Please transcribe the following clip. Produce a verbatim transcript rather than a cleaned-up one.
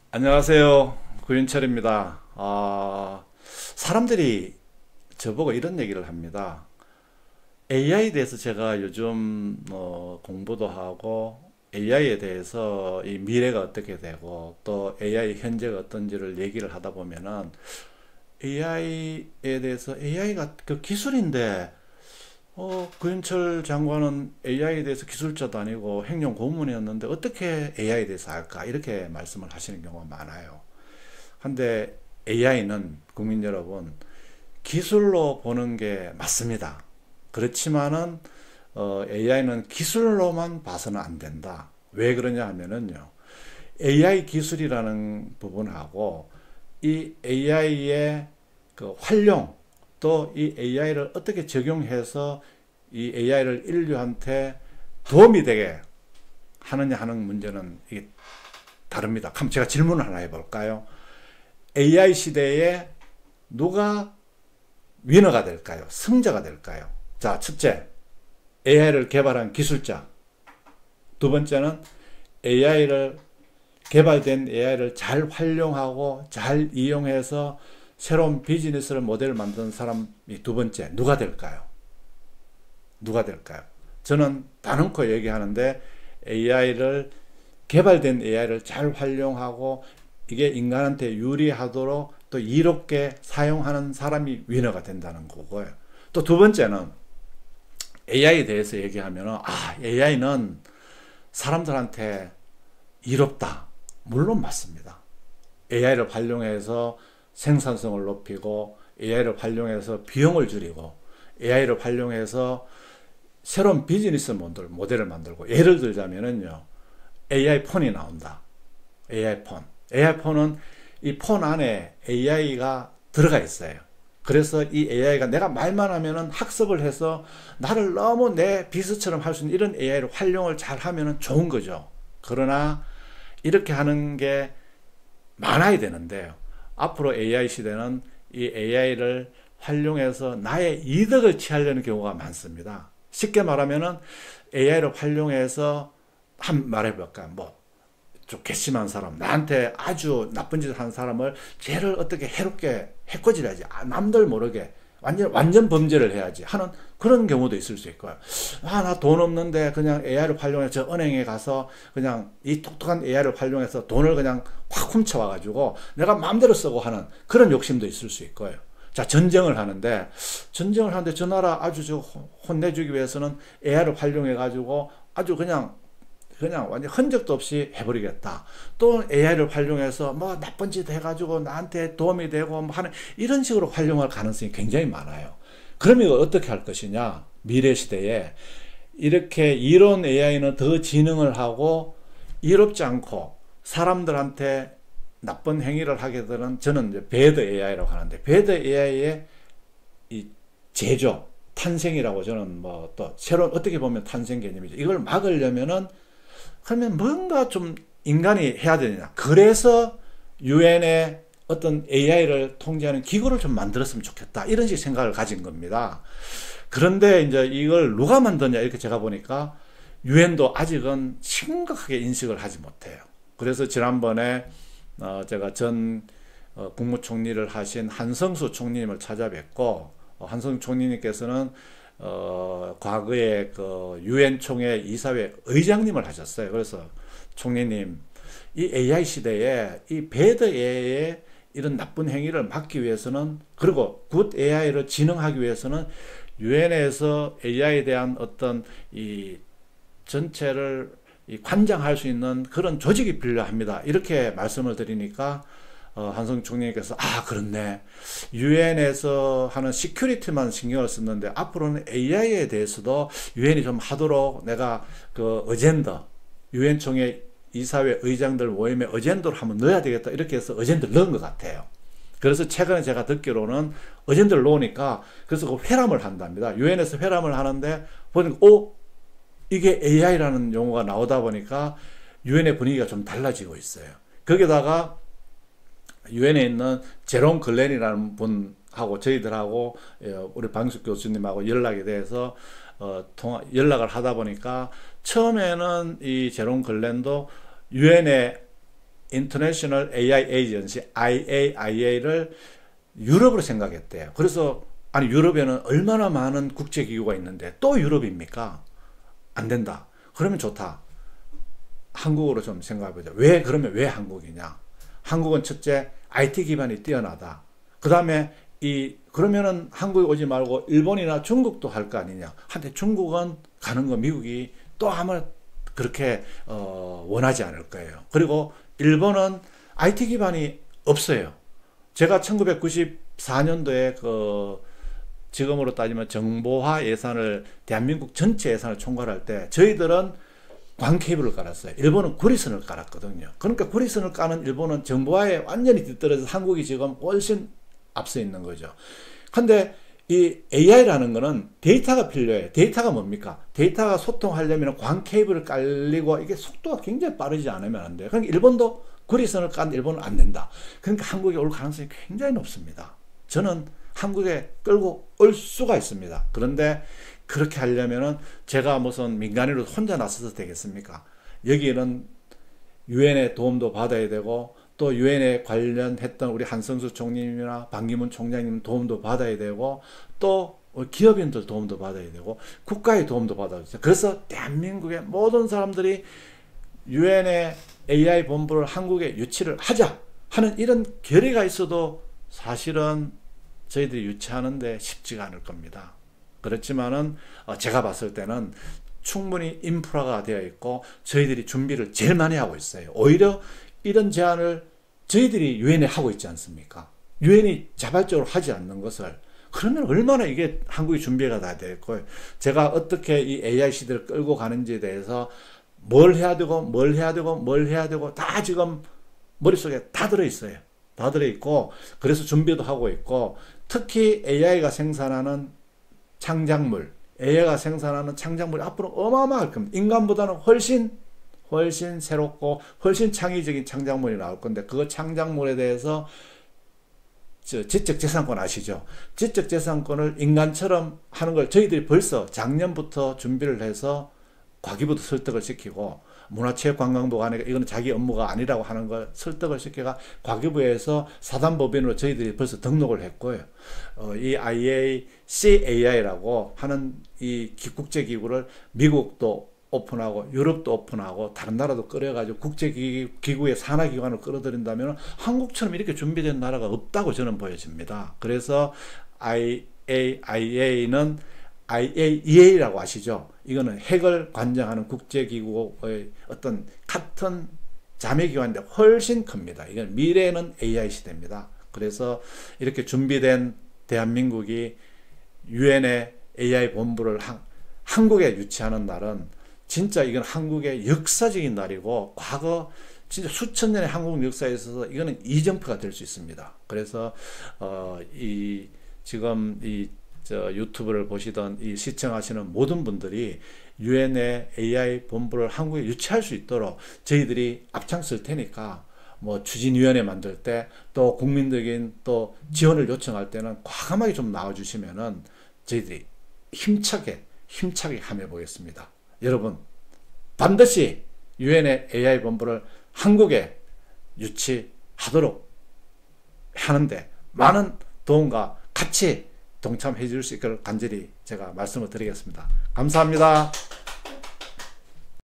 안녕하세요. 구윤철입니다. 아, 사람들이 저보고 이런 얘기를 합니다. 에이아이에 대해서 제가 요즘 뭐 공부도 하고 에이아이에 대해서 이 미래가 어떻게 되고 또 에이아이 현재가 어떤지를 얘기를 하다 보면은 에이아이에 대해서 에이아이가 그 기술인데 어, 구윤철 장관은 에이아이에 대해서 기술자도 아니고 행정 고문이었는데 어떻게 에이아이에 대해서 알까? 이렇게 말씀을 하시는 경우가 많아요. 근데 에이아이는 국민 여러분 기술로 보는 게 맞습니다. 그렇지만은 어, 에이아이는 기술로만 봐서는 안 된다. 왜 그러냐 하면은요. 에이아이 기술이라는 부분하고 이 에이아이의 그 활용 또 이 에이아이를 어떻게 적용해서 이 에이아이를 인류한테 도움이 되게 하느냐 하는 문제는 이게 다릅니다. 그럼 제가 질문을 하나 해볼까요? 에이아이 시대에 누가 위너가 될까요? 승자가 될까요? 자, 첫째, 에이아이를 개발한 기술자. 두 번째는 에이아이를 개발된 에이아이를 잘 활용하고 잘 이용해서 새로운 비즈니스를 모델을 만드는 사람이 두 번째, 누가 될까요? 누가 될까요? 저는 단언코 얘기하는데 에이아이를 개발된 에이아이를 잘 활용하고 이게 인간한테 유리하도록 또 이롭게 사용하는 사람이 위너가 된다는 거고요. 또 두 번째는 에이아이에 대해서 얘기하면 아, 에이아이는 사람들한테 이롭다. 물론 맞습니다. 에이아이를 활용해서 생산성을 높이고 에이아이를 활용해서 비용을 줄이고 에이아이를 활용해서 새로운 비즈니스 모델, 모델을 만들고 예를 들자면은요. 에이아이 폰이 나온다. 에이아이 폰. 에이아이 폰은 이 폰 안에 에이아이가 들어가 있어요. 그래서 이 에이아이가 내가 말만 하면은 학습을 해서 나를 너무 내 비서처럼 할 수 있는 이런 에이아이를 활용을 잘 하면은 좋은 거죠. 그러나 이렇게 하는 게 많아야 되는데요. 앞으로 에이아이 시대는 이 에이아이를 활용해서 나의 이득을 취하려는 경우가 많습니다. 쉽게 말하면은 에이아이를 활용해서 한 말해볼까 뭐 좀 괘씸한 사람, 나한테 아주 나쁜 짓을 한 사람을 쟤를 어떻게 해롭게 해코지해야지, 아, 남들 모르게 완전 완전 범죄를 해야지 하는 그런 경우도 있을 수 있고요. 아, 나 돈 없는데 그냥 에이아이를 활용해서 은행에 가서 그냥 이 똑똑한 에이아이를 활용해서 돈을 그냥 확 훔쳐와가지고 내가 마음대로 쓰고 하는 그런 욕심도 있을 수 있고요. 자, 전쟁을 하는데 전쟁을 하는데 저 나라 아주 저 혼내주기 위해서는 에이아이를 활용해가지고 아주 그냥 그냥 완전 흔적도 없이 해버리겠다. 또 에이아이를 활용해서 뭐 나쁜 짓 해가지고 나한테 도움이 되고 뭐 하는 이런 식으로 활용할 가능성이 굉장히 많아요. 그러면 어떻게 할 것이냐? 미래 시대에 이렇게 이론 에이아이는 더 지능을 하고 이롭지 않고 사람들한테 나쁜 행위를 하게 되는 저는 이제 배드 에이아이라고 하는데 배드 에이아이의 이 제조, 탄생이라고 저는 뭐 또 새로운 어떻게 보면 탄생 개념이죠. 이걸 막으려면은 그러면 뭔가 좀 인간이 해야 되느냐. 그래서 유엔에 어떤 에이아이를 통제하는 기구를 좀 만들었으면 좋겠다. 이런 식의 생각을 가진 겁니다. 그런데 이제 이걸 누가 만드냐 이렇게 제가 보니까 유엔도 아직은 심각하게 인식을 하지 못해요. 그래서 지난번에 어 제가 전 어 국무총리를 하신 한성수 총리님을 찾아뵙고 어 한성수 총리님께서는 어, 과거에 그 유엔 총회 이사회 의장님을 하셨어요. 그래서 총리님, 이 에이아이 시대에 이 배드 에이아이의 이런 나쁜 행위를 막기 위해서는 그리고 굿 에이아이를 지능하기 위해서는 유엔에서 에이아이에 대한 어떤 이 전체를 이 관장할 수 있는 그런 조직이 필요합니다. 이렇게 말씀을 드리니까 어, 한성 총리님께서 아 그렇네 유엔에서 하는 시큐리티만 신경을 썼는데 앞으로는 에이아이에 대해서도 유엔이 좀 하도록 내가 그 어젠더 유엔 총회 이사회 의장들 모임에 어젠더를 한번 넣어야 되겠다 이렇게 해서 어젠더를 넣은 것 같아요. 그래서 최근에 제가 듣기로는 어젠더를 놓으니까 그래서 그 회람을 한답니다. 유엔에서 회람을 하는데 보니까 오 이게 에이아이라는 용어가 나오다 보니까 유엔의 분위기가 좀 달라지고 있어요. 거기다가 유엔에 있는 제롬 글렌이라는 분하고 저희들하고 우리 방숙 교수님하고 연락이 돼서 어, 통화, 연락을 하다 보니까 처음에는 이 제롬 글렌도 유엔에 International 에이아이 Agency 아이에이아이에이를 유럽으로 생각했대요. 그래서 아니 유럽에는 얼마나 많은 국제기구가 있는데 또 유럽입니까? 안 된다. 그러면 좋다. 한국으로 좀 생각해보자. 왜 그러면 왜 한국이냐? 한국은 첫째 아이티 기반이 뛰어나다. 그 다음에 이 그러면은 한국에 오지 말고 일본이나 중국도 할 거 아니냐? 한데 중국은 가는 거 미국이 또 아마 그렇게 어, 원하지 않을 거예요. 그리고 일본은 아이티 기반이 없어요. 제가 천구백구십사 년도에 그 지금으로 따지면 정보화 예산을 대한민국 전체 예산을 총괄할 때 저희들은 광 케이블을 깔았어요. 일본은 구리선을 깔았거든요. 그러니까 구리선을 까는 일본은 정보화에 완전히 뒤떨어져서 한국이 지금 훨씬 앞서 있는 거죠. 근데 이 에이아이라는 거는 데이터가 필요해요. 데이터가 뭡니까? 데이터가 소통하려면 광 케이블을 깔리고 이게 속도가 굉장히 빠르지 않으면 안 돼요. 그러니까 일본도 구리선을 깐 일본은 안 된다. 그러니까 한국에 올 가능성이 굉장히 높습니다. 저는 한국에 끌고 올 수가 있습니다. 그런데 그렇게 하려면은 제가 무슨 민간인으로 혼자 나서서 되겠습니까? 여기는 유엔의 도움도 받아야 되고 또 유엔에 관련했던 우리 한성수 총리님이나 반기문 총장님 도움도 받아야 되고 또 기업인들 도움도 받아야 되고 국가의 도움도 받아야 돼요. 그래서 대한민국의 모든 사람들이 유엔의 에이아이 본부를 한국에 유치를 하자 하는 이런 결의가 있어도 사실은 저희들이 유치하는데 쉽지가 않을 겁니다. 그렇지만은 제가 봤을 때는 충분히 인프라가 되어 있고 저희들이 준비를 제일 많이 하고 있어요. 오히려 이런 제안을 저희들이 유엔에 하고 있지 않습니까? 유엔이 자발적으로 하지 않는 것을 그러면 얼마나 이게 한국이 준비가 다 됐고 제가 어떻게 이 에이아이 시대를 끌고 가는지에 대해서 뭘 해야 되고 뭘 해야 되고 뭘 해야 되고 다 지금 머릿속에 다 들어있어요. 다 들어있고 그래서 준비도 하고 있고 특히 에이아이가 생산하는 창작물 에이아이가 생산하는 창작물이 앞으로 어마어마할 겁니다. 인간보다는 훨씬 훨씬 새롭고 훨씬 창의적인 창작물이 나올 건데 그 창작물에 대해서 저 지적재산권 아시죠? 지적재산권을 인간처럼 하는 걸 저희들이 벌써 작년부터 준비를 해서 과기부도 설득을 시키고 문화체육관광부가 하니까 이거는 자기 업무가 아니라고 하는 걸 설득을 시켜가 과기부에서 사단법인으로 저희들이 벌써 등록을 했고요. 어, 이 아이에이씨에이아이라고 하는 이 국제기구를 미국도 오픈하고 유럽도 오픈하고 다른 나라도 끌어가지고 국제기구의 산하기관을 끌어들인다면 한국처럼 이렇게 준비된 나라가 없다고 저는 보여집니다. 그래서 아이에이아이에이는 아이에이이에이라고 아시죠? 이거는 핵을 관장하는 국제기구의 어떤 같은 자매기관인데 훨씬 큽니다. 이건 미래에는 에이아이 시대입니다. 그래서 이렇게 준비된 대한민국이 유엔의 에이아이 본부를 한, 한국에 유치하는 날은 진짜 이건 한국의 역사적인 날이고 과거 진짜 수천 년의 한국 역사에 있어서 이거는 이정표가 될 수 있습니다. 그래서 어, 이 지금 이 저 유튜브를 보시던 이 시청하시는 모든 분들이 유엔의 에이아이 본부를 한국에 유치할 수 있도록 저희들이 앞장설 테니까 뭐 추진위원회 만들 때 또 국민적인 또 지원을 요청할 때는 과감하게 좀 나와주시면은 저희들이 힘차게 힘차게 함해 보겠습니다. 여러분 반드시 유엔의 에이아이 본부를 한국에 유치하도록 하는데 많은 도움과 같이 동참해 줄 수 있도록 간절히 제가 말씀을 드리겠습니다. 감사합니다.